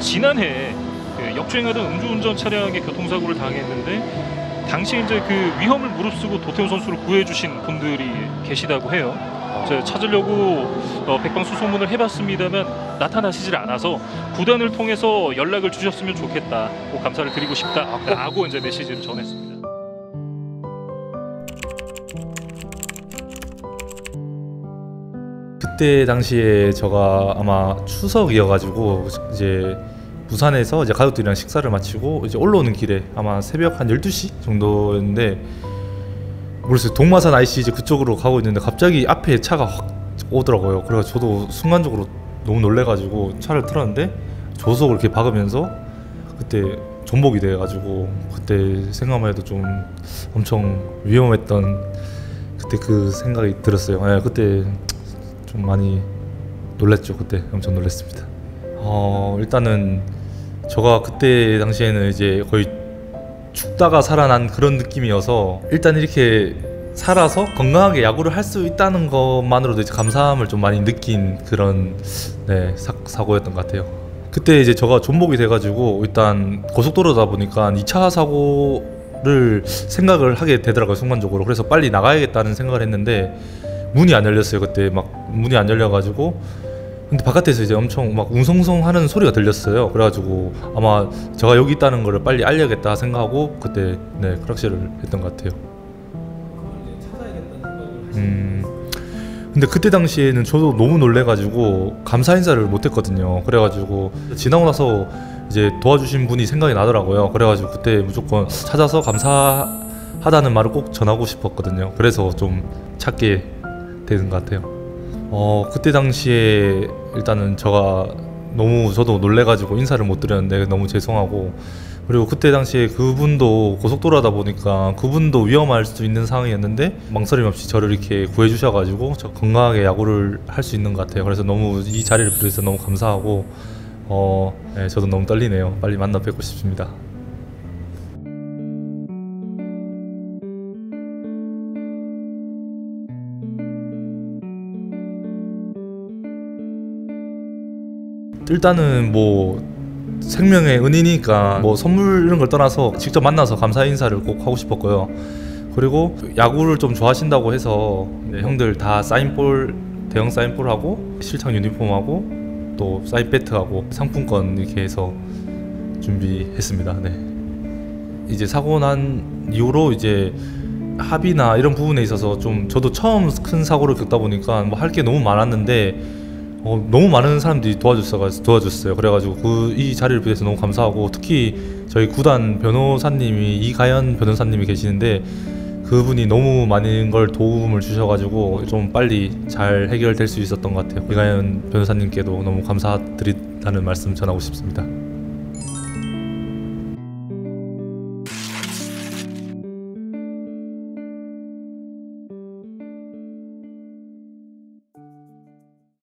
지난해 그 역주행하던 음주운전 차량의 교통사고를 당했는데 당시 이제 그 위험을 무릅쓰고 도태훈 선수를 구해주신 분들이 계시다고 해요. 제가 찾으려고 백방수소문을 해봤습니다만 나타나시질 않아서 구단을 통해서 연락을 주셨으면 좋겠다, 꼭 감사를 드리고 싶다라고 이제 메시지를 전했습니다. 그때 당시에 제가 아마 추석이어가지고 이제 부산에서 이제 가족들이랑 식사를 마치고 이제 올라오는 길에 아마 새벽 한 12시 정도였는데 모르겠어요. 동마산 IC 그쪽으로 가고 있는데 갑자기 앞에 차가 확 오더라고요. 그래서 저도 순간적으로 너무 놀래가지고 차를 틀었는데 조수석을 이렇게 박으면서 그때 전복이 돼가지고 그때 생각만 해도 좀 엄청 위험했던 그때 그 생각이 들었어요. 네, 그때 좀 많이 놀랐죠. 그때 엄청 놀랐습니다. 일단은 제가 그때 당시에는 이제 거의 죽다가 살아난 그런 느낌이어서 일단 이렇게 살아서 건강하게 야구를 할 수 있다는 것만으로도 이제 감사함을 좀 많이 느낀 그런 사고였던 것 같아요. 그때 이제 제가 존복이 돼가지고 일단 고속도로다 보니까 2차 사고를 생각을 하게 되더라고요, 순간적으로. 그래서 빨리 나가야겠다는 생각을 했는데 문이 안 열렸어요. 그때 막 문이 안 열려가지고 근데 바깥에서 이제 엄청 막 웅성웅성 하는 소리가 들렸어요. 그래가지고 아마 제가 여기 있다는 거를 빨리 알려야겠다 생각하고 그때 크락시를 했던 것 같아요. 근데 그때 당시에는 저도 너무 놀래가지고 감사 인사를 못했거든요. 그래가지고 지나고 나서 이제 도와주신 분이 생각이 나더라고요. 그래가지고 그때 무조건 찾아서 감사하다는 말을 꼭 전하고 싶었거든요. 그래서 좀 찾게 되는 것 같아요. 그때 당시에 일단은 저도 놀래가지고 인사를 못 드렸는데 너무 죄송하고, 그리고 그때 당시에 그분도 고속도로다 보니까 그분도 위험할 수 있는 상황이었는데 망설임 없이 저를 이렇게 구해주셔가지고 저 건강하게 야구를 할 수 있는 것 같아요. 그래서 너무 이 자리를 빌어서 너무 감사하고 저도 너무 떨리네요. 빨리 만나 뵙고 싶습니다. 일단은 뭐 생명의 은인이니까 뭐 선물 이런 걸 떠나서 직접 만나서 감사 인사를 꼭 하고 싶었고요. 그리고 야구를 좀 좋아하신다고 해서 형들 다 사인볼, 대형 사인볼하고 실착 유니폼하고 또 사인 배트하고 상품권 이렇게 해서 준비했습니다. 이제 사고 난 이후로 이제 합의나 이런 부분에 있어서 좀 저도 처음 큰 사고를 겪다 보니까 뭐 할 게 너무 많았는데 너무 많은 사람들이 도와줬어요. 그래가지고 이 자리를 빌어서 너무 감사하고, 특히 저희 구단 변호사님이 이가연 변호사님이 계시는데 그분이 너무 많은 걸 도움을 주셔가지고 좀 빨리 잘 해결될 수 있었던 것 같아요. 이가연 변호사님께도 너무 감사드린다는 말씀 전하고 싶습니다.